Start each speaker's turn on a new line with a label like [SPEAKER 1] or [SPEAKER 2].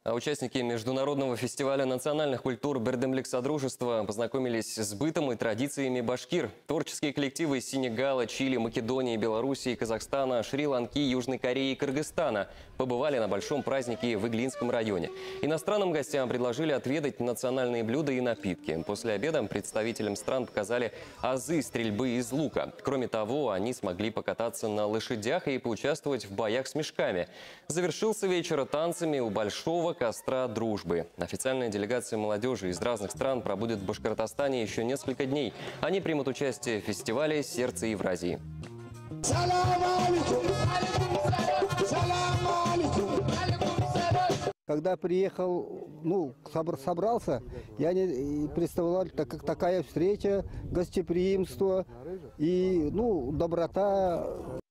[SPEAKER 1] А участники международного фестиваля национальных культур «Бердемлик Содружества» познакомились с бытом и традициями башкир. Творческие коллективы из Сенегала, Чили, Македонии, Белоруссии, Казахстана, Шри-Ланки, Южной Кореи и Кыргызстана побывали на большом празднике в Иглинском районе. Иностранным гостям предложили отведать национальные блюда и напитки. После обеда представителям стран показали азы стрельбы из лука. Кроме того, они смогли покататься на лошадях и поучаствовать в боях с мешками. Завершился вечер танцами у большого костра дружбы. Официальная делегация молодежи из разных стран пробудет в Башкортостане еще несколько дней. Они примут участие в фестивале «Сердце Евразии».
[SPEAKER 2] Когда приехал, собрался, я не представлял, как такая встреча, гостеприимство и, доброта.